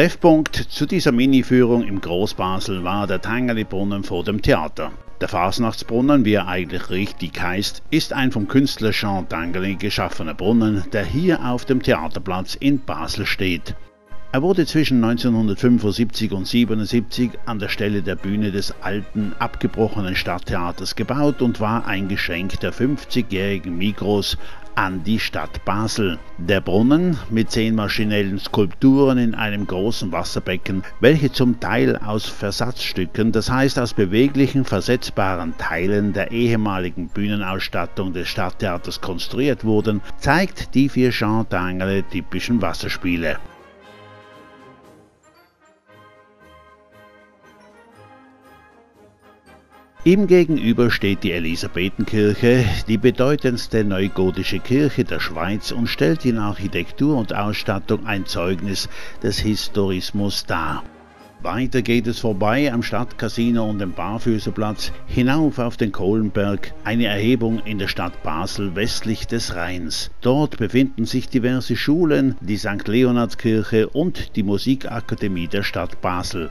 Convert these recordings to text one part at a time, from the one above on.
Treffpunkt zu dieser Mini-Führung im Großbasel war der Tangerli-Brunnen vor dem Theater. Der Fasnachtsbrunnen, wie er eigentlich richtig heißt, ist ein vom Künstler Jean Tangerli geschaffener Brunnen, der hier auf dem Theaterplatz in Basel steht. Er wurde zwischen 1975 und 1977 an der Stelle der Bühne des alten, abgebrochenen Stadttheaters gebaut und war ein Geschenk der 50-jährigen Migros an die Stadt Basel. Der Brunnen mit 10 maschinellen Skulpturen in einem großen Wasserbecken, welche zum Teil aus Versatzstücken, das heißt aus beweglichen, versetzbaren Teilen der ehemaligen Bühnenausstattung des Stadttheaters konstruiert wurden, zeigt die für Jean Tangerli typischen Wasserspiele. Ihm gegenüber steht die Elisabethenkirche, die bedeutendste neugotische Kirche der Schweiz, und stellt in Architektur und Ausstattung ein Zeugnis des Historismus dar. Weiter geht es vorbei am Stadtcasino und dem Barfüßerplatz hinauf auf den Kohlenberg, eine Erhebung in der Stadt Basel westlich des Rheins. Dort befinden sich diverse Schulen, die St. Leonhardskirche und die Musikakademie der Stadt Basel.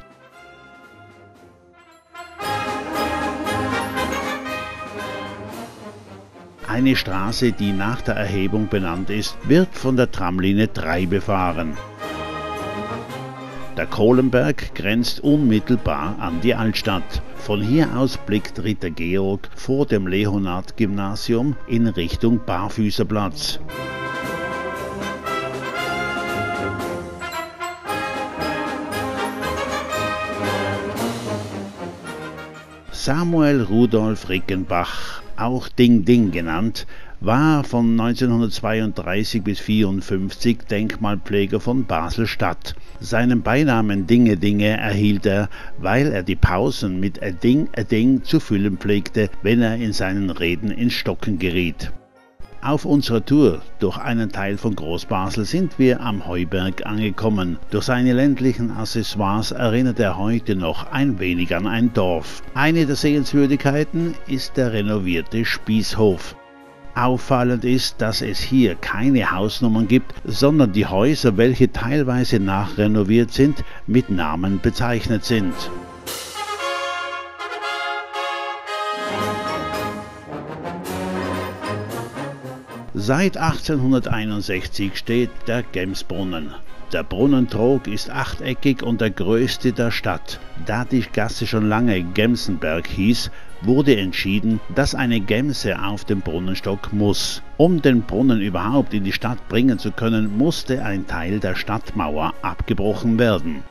Eine Straße, die nach der Erhebung benannt ist, wird von der Tramlinie 3 befahren. Der Kohlenberg grenzt unmittelbar an die Altstadt. Von hier aus blickt Ritter Georg vor dem Leonhard-Gymnasium in Richtung Barfüßerplatz. Samuel Rudolf Rickenbach, auch Ding Ding genannt, war von 1932 bis 1954 Denkmalpfleger von Basel-Stadt. Seinen Beinamen Dinge Dinge erhielt er, weil er die Pausen mit a Ding zu füllen pflegte, wenn er in seinen Reden ins Stocken geriet. Auf unserer Tour durch einen Teil von Großbasel sind wir am Heuberg angekommen. Durch seine ländlichen Accessoires erinnert er heute noch ein wenig an ein Dorf. Eine der Sehenswürdigkeiten ist der renovierte Spießhof. Auffallend ist, dass es hier keine Hausnummern gibt, sondern die Häuser, welche teilweise nachrenoviert sind, mit Namen bezeichnet sind. Seit 1861 steht der Gemsbrunnen. Der Brunnentrog ist achteckig und der größte der Stadt. Da die Gasse schon lange Gemsenberg hieß, wurde entschieden, dass eine Gemse auf dem Brunnenstock muss. Um den Brunnen überhaupt in die Stadt bringen zu können, musste ein Teil der Stadtmauer abgebrochen werden.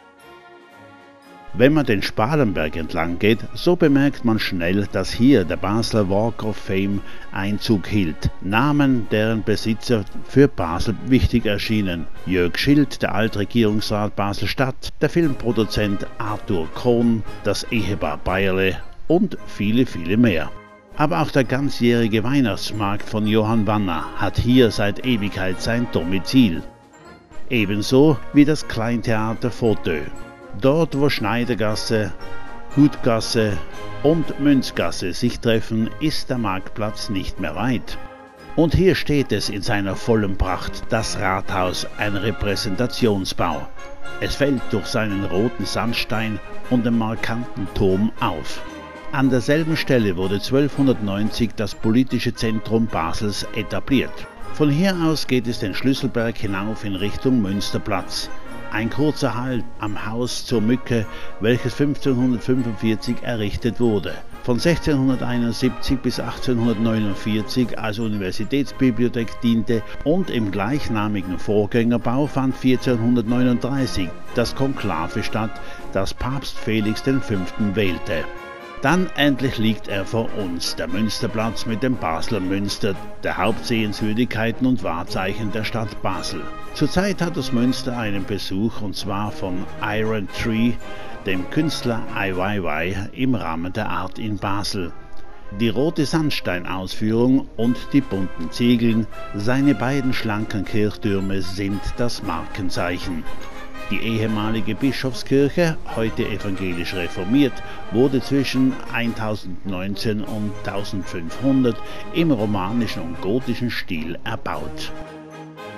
Wenn man den Spalenberg entlang geht, so bemerkt man schnell, dass hier der Basler Walk of Fame Einzug hielt. Namen, deren Besitzer für Basel wichtig erschienen. Jörg Schild, der Altregierungsrat Basel-Stadt, der Filmproduzent Arthur Kohn, das Ehepaar Bayerle und viele, viele mehr. Aber auch der ganzjährige Weihnachtsmarkt von Johann Wanner hat hier seit Ewigkeit sein Domizil. Ebenso wie das Kleintheater Fauteuil. Dort, wo Schneidergasse, Hutgasse und Münzgasse sich treffen, ist der Marktplatz nicht mehr weit. Und hier steht es in seiner vollen Pracht, das Rathaus, ein Repräsentationsbau. Es fällt durch seinen roten Sandstein und den markanten Turm auf. An derselben Stelle wurde 1290 das politische Zentrum Basels etabliert. Von hier aus geht es den Schlüsselberg hinauf in Richtung Münsterplatz. Ein kurzer Halt am Haus zur Mücke, welches 1545 errichtet wurde. Von 1671 bis 1849 als Universitätsbibliothek diente und im gleichnamigen Vorgängerbau fand 1439 das Konklave statt, das Papst Felix V. wählte. Dann endlich liegt er vor uns, der Münsterplatz mit dem Basler Münster, der Hauptsehenswürdigkeiten und Wahrzeichen der Stadt Basel. Zurzeit hat das Münster einen Besuch, und zwar von Iron Tree, dem Künstler IYY, im Rahmen der Art in Basel. Die rote Sandsteinausführung und die bunten Ziegeln, seine beiden schlanken Kirchtürme sind das Markenzeichen. Die ehemalige Bischofskirche, heute evangelisch reformiert, wurde zwischen 1019 und 1500 im romanischen und gotischen Stil erbaut.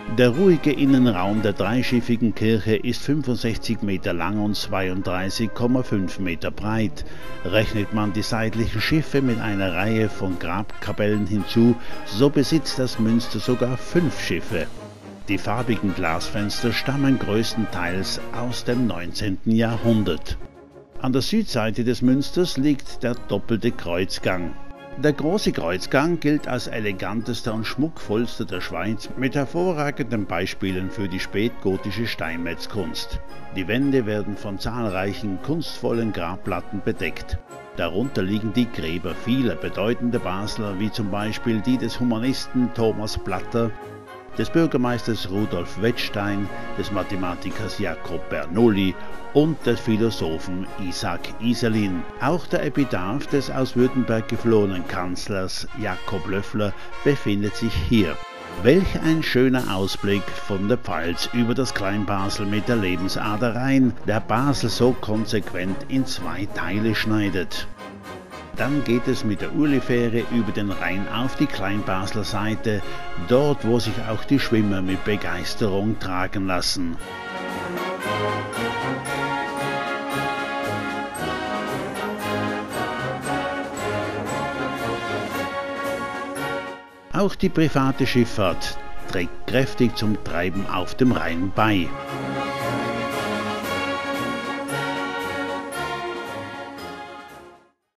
Der ruhige Innenraum der dreischiffigen Kirche ist 65 Meter lang und 32,5 Meter breit. Rechnet man die seitlichen Schiffe mit einer Reihe von Grabkapellen hinzu, so besitzt das Münster sogar 5 Schiffe. Die farbigen Glasfenster stammen größtenteils aus dem 19. Jahrhundert. An der Südseite des Münsters liegt der doppelte Kreuzgang. Der große Kreuzgang gilt als elegantester und schmuckvollster der Schweiz mit hervorragenden Beispielen für die spätgotische Steinmetzkunst. Die Wände werden von zahlreichen kunstvollen Grabplatten bedeckt. Darunter liegen die Gräber vieler bedeutender Basler, wie zum Beispiel die des Humanisten Thomas Blatter, des Bürgermeisters Rudolf Wettstein, des Mathematikers Jacob Bernoulli und des Philosophen Isaac Iserlin. Auch der Epitaph des aus Württemberg geflohenen Kanzlers Jakob Löffler befindet sich hier. Welch ein schöner Ausblick von der Pfalz über das Kleinbasel mit der Lebensader Rhein, der Basel so konsequent in 2 Teile schneidet. Dann geht es mit der Urlifähre über den Rhein auf die Kleinbasler Seite, dort wo sich auch die Schwimmer mit Begeisterung tragen lassen. Auch die private Schifffahrt trägt kräftig zum Treiben auf dem Rhein bei.